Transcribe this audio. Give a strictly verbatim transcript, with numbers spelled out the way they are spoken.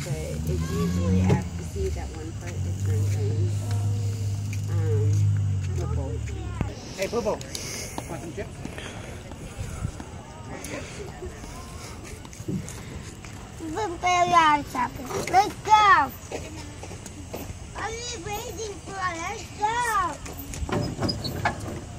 but it's usually after you see that one part that turns in. Um, purple. Hey, Boo Boo, want some chips? Let's go. I'm waiting for us. Let's go.